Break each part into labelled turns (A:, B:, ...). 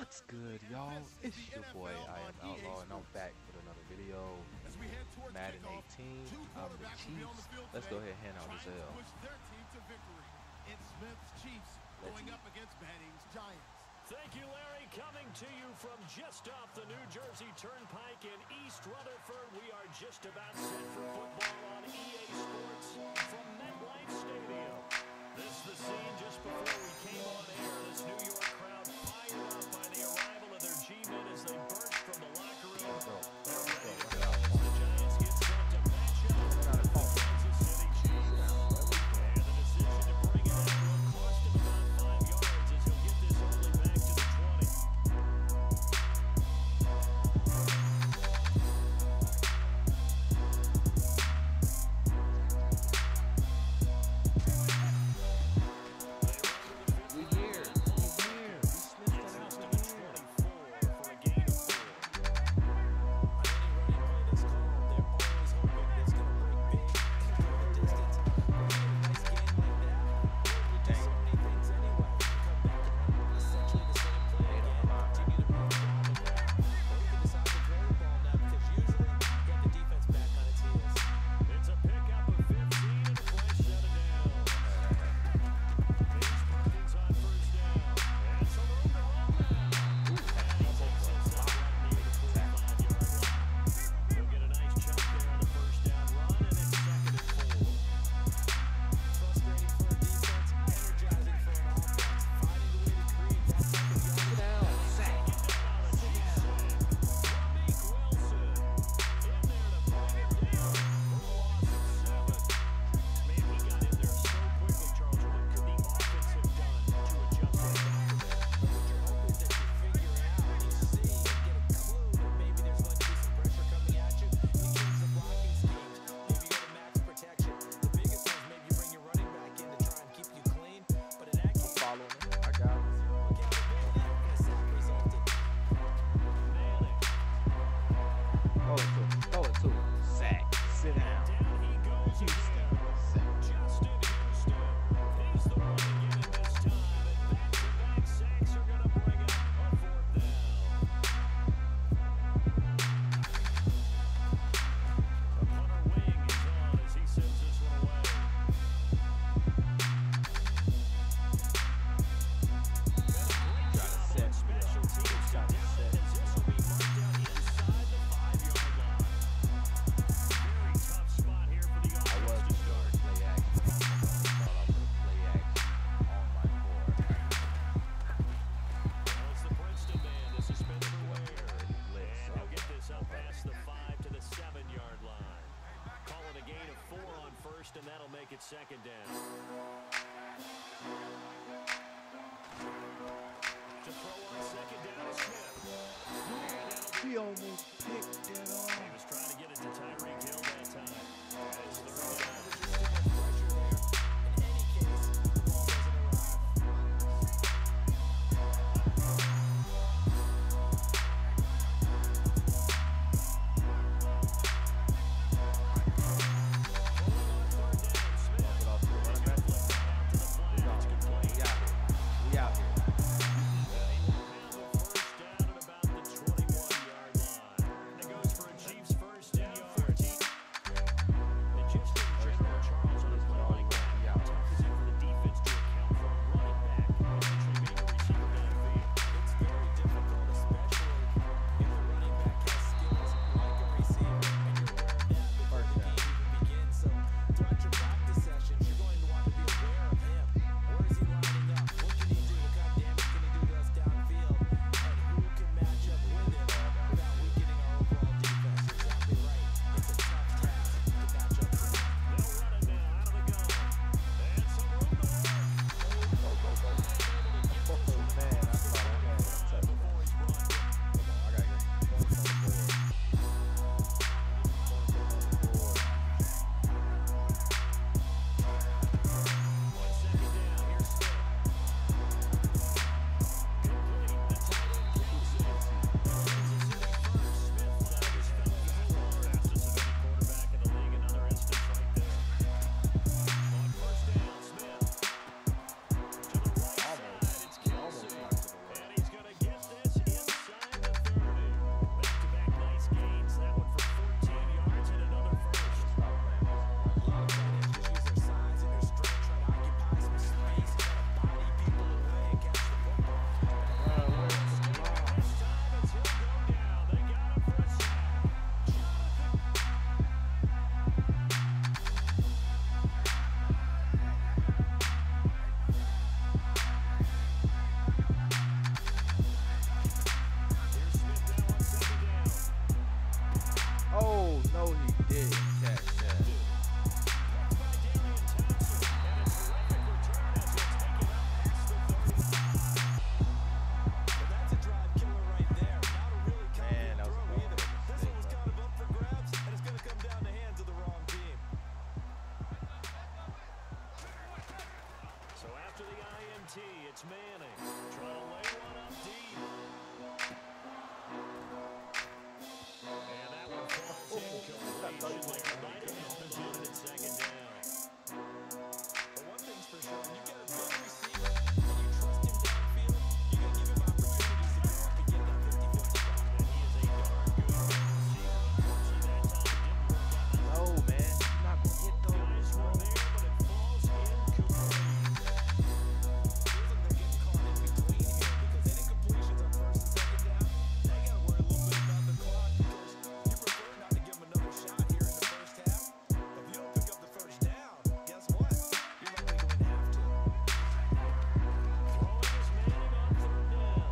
A: What's good, y'all? It's your boy, I am Outlaw, and I'm back with another video. Madden 18, I'm the Chiefs. Let's go ahead and hand out this L.
B: It's Smith's Chiefs going up against Manning's Giants.
C: Thank you, Larry. Coming to you from just off the New Jersey Turnpike in East Rutherford, we are just about set for football on EA Sports from MetLife Stadium. This is the scene just before we came on air. This New York crowd fired up by the arrival of their G-men as they burst from the locker room. They're ready to go as the Giants get set to match up with the Kansas City Chiefs. And the decision to bring it out will cost him about 5 yards as he'll get this only back to the 20. And that'll make it second down. To throw on second down is Smith.
A: He almost picked it off.
C: He was trying to get it to Tyreek Hill that time. As the PAT. It's Manning trying to lay one up deep. And that one falls incomplete. They might have been positioned at second down.
D: But one thing's for sure, when you get a big receiver and you trust him downfield, you got to give him opportunities to go up and get that 50-50 ball.
C: And he is a darn good receiver. Unfortunately, that time didn't work out.
A: No, man. You're not going to get those.
C: Guys were there, but it falls incomplete.
D: Feels like they're getting caught in between here because any completions on first and second down, they got to worry a little bit about the clock because you prefer not to give them another shot here in the first half. But if you don't pick up the first down, guess what? You're likely going to have to.
C: Throwing is Manning on third down.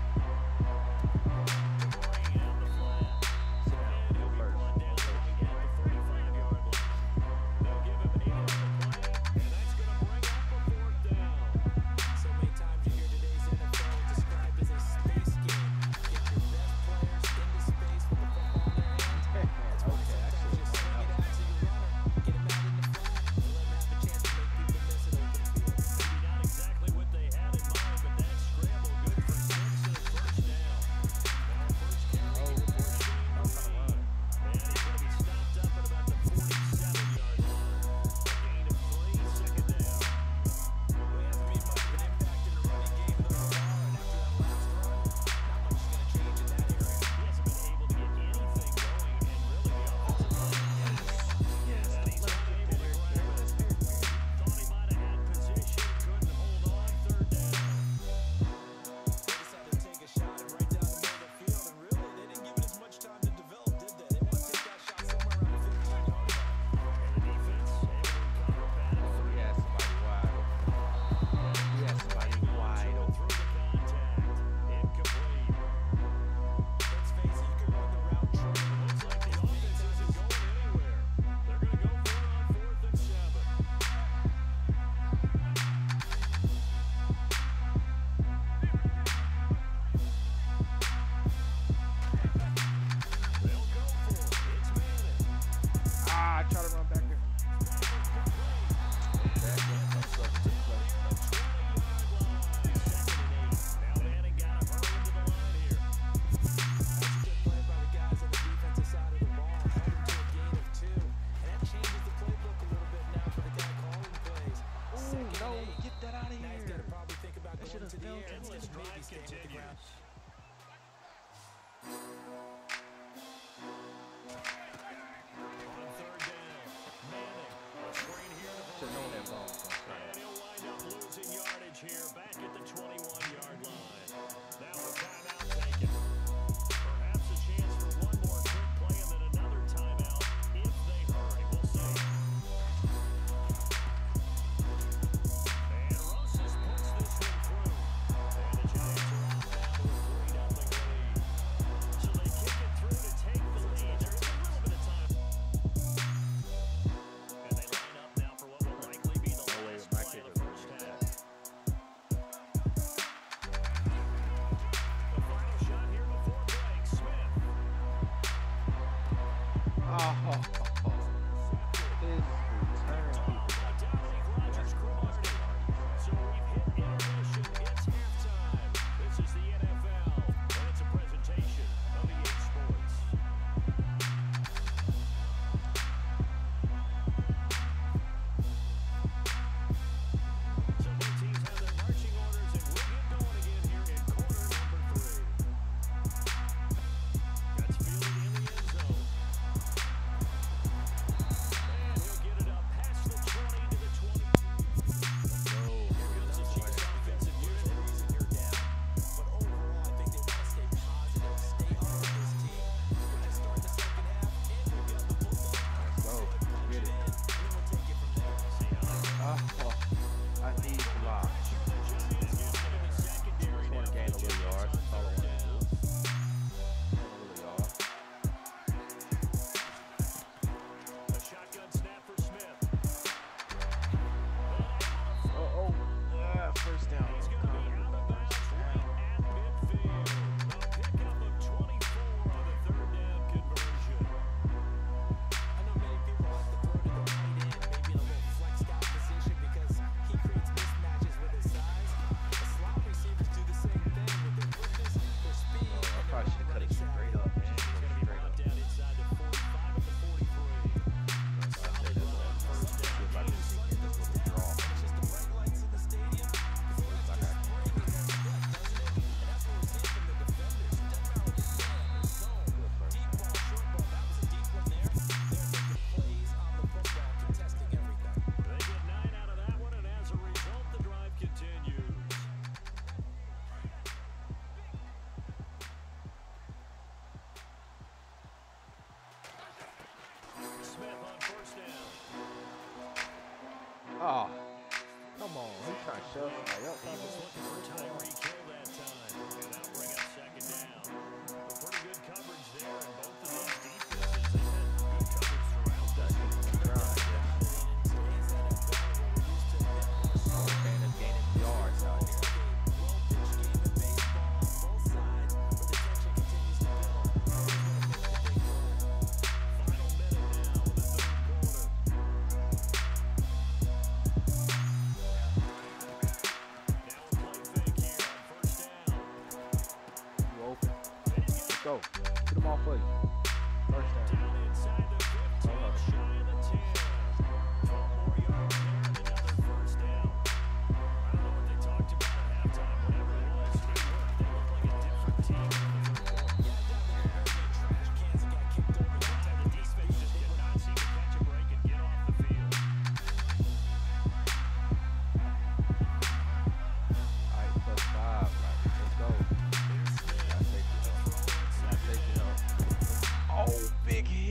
C: Bringing out the flat. And he'll be brought down right at the 35-yard line. They'll give him 8 on the play, and that's going to bring up a fourth down.
D: So many times you hear today's NFL described as a space game. Get your best players into space with the football in their hand. That's why sometimes you swing it out to your runner, get him out in the front, and let him have a chance to make people miss it open field.
C: Maybe not exactly what they had in mind, but that scramble good for 6 and a first down. Now first carry here for Shane Green. And he's going to be stopped up at about the 47-yard line. A gain of 3, second down.
D: Well, he hasn't made much of an impact in the running game thus far, and after that last run, not much is going to change in that area.
C: He hasn't been able to get anything going, and really the offensive line
A: Yes,
C: and he's not able to grab it. Thought he might have had position, couldn't hold on, third down.
D: They decided to take a shot and right down the middle of the field, and really, they didn't give it as much time to develop, did they? They want to take that shot somewhere around the 15-yard line.
C: And the defense able to recover, batted
A: Oh,
C: through.
A: he had somebody wide open. He had somebody wide open.
C: Through the contact. Incomplete.
D: Let's face it, you can run the route tree.
C: Looks like the offense isn't going anywhere. They're going to go for it on 4th and 7. They'll go for it. It's Manning.
A: Ah, I try to run back there. That one comes up to the play.
C: Now Manning got him early into the line here.
D: That's a good play by the guys on the defensive side of the ball. Held him to a gain of 2. And that changes the playbook a little bit now for the guy calling plays. Second
A: no,
D: and 8.
A: get that out of
D: Now he's
A: here.
D: got to probably think about
A: That
D: going
A: should've
D: to the
A: fell
D: air
A: to
D: instead
C: This
D: of maybe
C: drive
D: staying with the ground.
C: continues. On third down, Manning. A screen here to
A: Should have known that ball was gonna fly.
C: and he'll wind up losing yardage here back at the 21-yard line. Now a timeout taken. Perhaps a chance for one more quick play and then another timeout if they hurry. We'll see. And Rosas puts this one through. And the Giants are off now to a 3-0 lead. So they kick
A: on. He's trying to shove somebody up.
C: He was looking for Tyreek Hill that time, and that'll bring up second down. But pretty good coverage there, and both of these defenses, they've had good coverage throughout this game.
A: Fans gaining yards out here. Go. Get them all for you. First down.
C: Down inside the 15, shy of the 10. 12 more yards there and another first down. I don't know what they talked about at halftime, whatever it was. They looked like a different team in the third quarter. Trash cans that got kicked over. The defense just did not seem to catch a break and get off the field.
A: All right, +5. Let's go. Oh, big hit.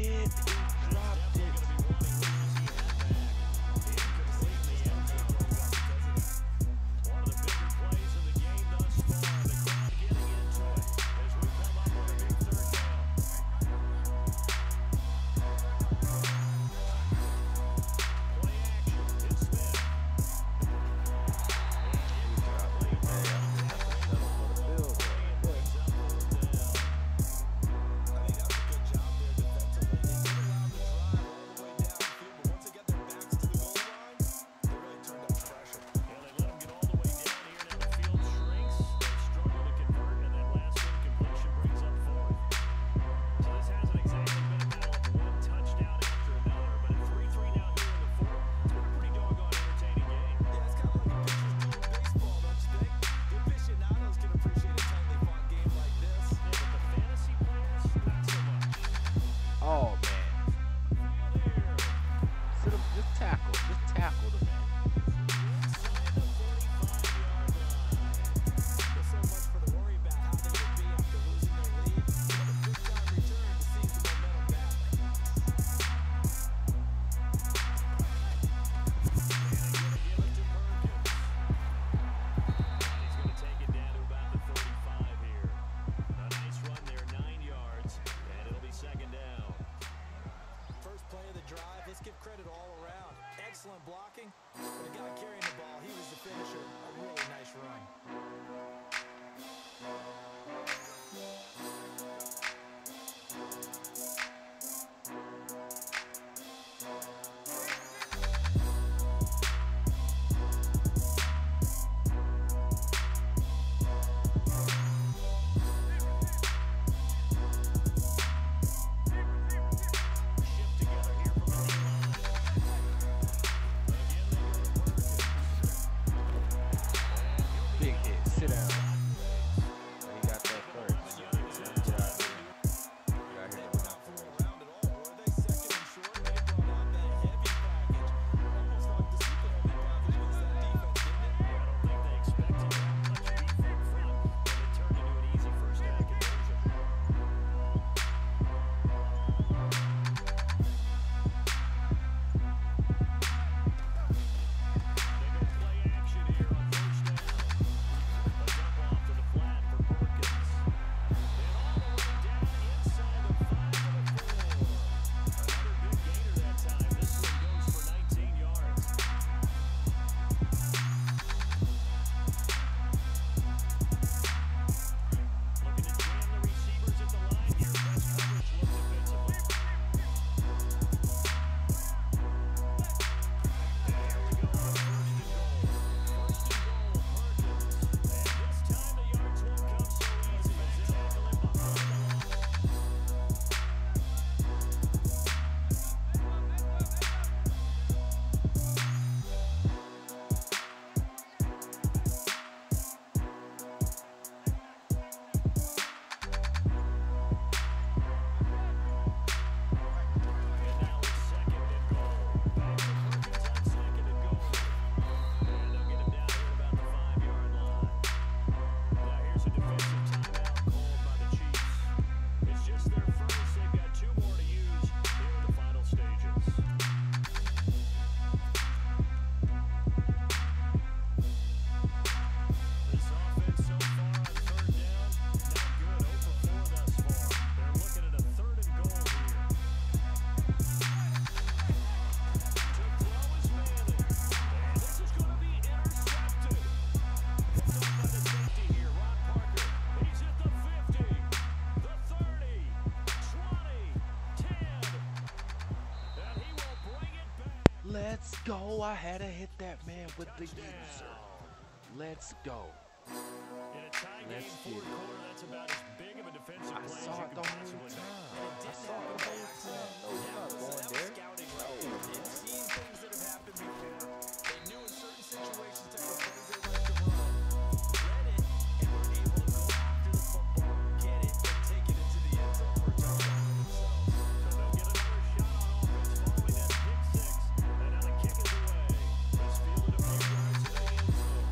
A: I had to hit that man with the user. Let's go.
C: In a tie game,
A: Let's get
C: fourth
A: it.
C: quarter, that's about as big of a defensive
A: I
C: play as
A: saw
C: you
A: it
C: can
A: the
C: possibly
A: whole
C: make.
A: time. I saw it the whole time. No, you're not going there.
D: Scouting right there. They've seen things that have happened before. They knew in certain situations type of plays they like to run. Read it and were able to go after the football, get it, and take it into the end zone for a touchdown for themselves.
C: So they'll get another shot on offense following that pick six. And now the kick is away. It's fielded a few yards to the end zone.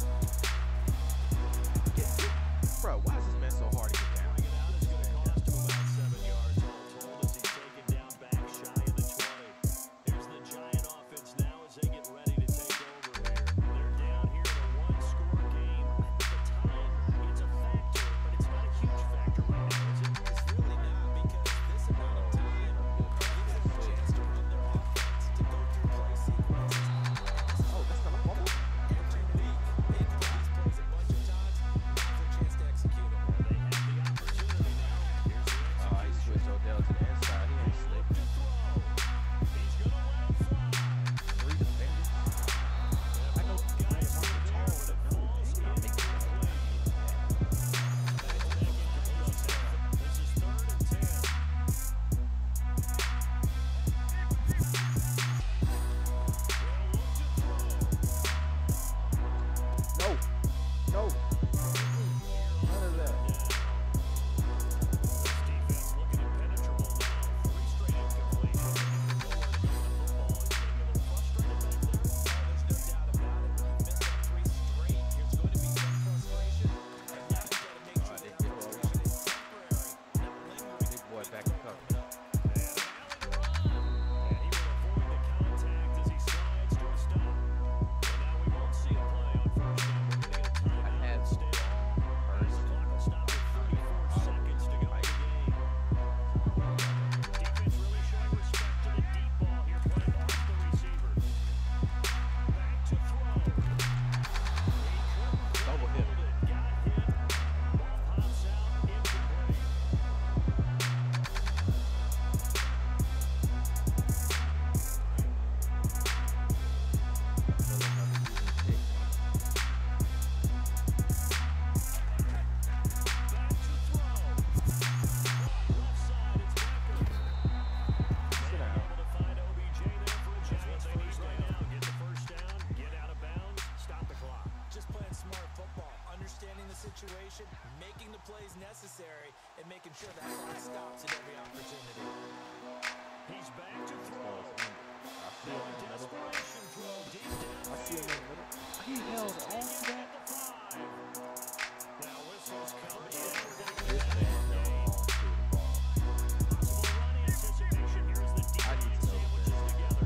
A: Bro, why is this man so hard to get down?
C: Bring it out is going to cost him about 7 yards all told as he's taken down back shy of the 20. Here's the Giant offense now as they get ready to take over here. They're down here in a one-score game. The time, it's a factor, but it's not a huge factor right now, is it?
D: It's really not because this amount of time gives them a chance to run their offense, to go through play sequences.
A: Oh, that's not a fumble?
D: Every week, they call these plays a bunch of times. Now's their chance to execute them.
C: They have the opportunity now. Here's the
A: He switched Odell to the inside. He ain't slick.
C: to throw. He's going to let it fly.
A: 3 defenders. I know
C: Guys
A: I'm
C: are there,
A: tall,
C: but it
A: but no,
C: falls
A: he's not making it.
C: This is 3rd and 10.
A: No. No. None of that.
C: This defense looking impenetrable now. 3 straight incompletions. Nowhere to go in the football. Is getting a little frustrated back there.
D: There's no doubt about it. When you miss that 3 straight, there's going to be some frustration. And now you've got to make sure that frustration is temporary, not lingering.
A: Big boy back in cover.
C: And an alley run. And he will avoid the contact as he slides to a stop. And now we won't see a play on 1st down. We're going to get a timeout
A: had
C: instead. As the clock will stop with 34 seconds to go in the game. Defense really showing respect to the deep ball here, playing off the receivers. Back to throw.
A: Double hit.
C: Got hit. Ball pops out. Incomplete. Back to throw. Left side, it's Becker.
A: Sit down.
C: Able to find OBJ there for a chance. They need right now. Get the 1st down, get out of bounds, stop the clock.
D: Just playing smart football, understanding the situation, making the plays necessary, and making sure that clock stops at every opportunity.
C: He's back to throw.
A: I see him in the middle.
C: Desperation throw deep down.
A: I see him in the middle. He held on to that.
C: At the 5. Now whistles come in.
A: This man held on to the ball.
C: Possible run anticipation. Here's the deep
A: I need to know
C: sandwiches together.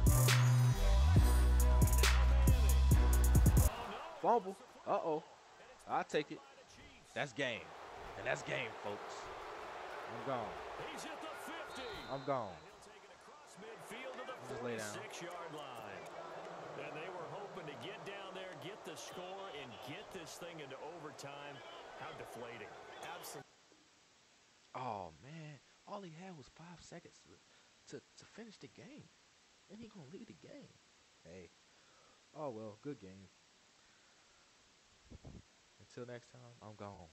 C: Now Manning. Oh, no.
A: Fumble. Uh-oh. I'll take it. That's game. And that's game, folks. I'm gone.
C: He's hit the 50.
A: I'm gone.
C: He'll take it across midfield to the
A: Just lay down.
C: 46-yard line. And they were hoping to get down there, get the score, and get this thing into overtime. How deflating.
D: Absolutely.
A: Oh, man. All he had was 5 seconds to finish the game. And he going to lead the game. Hey. Oh, well. Good game. Until next time, I'm gone.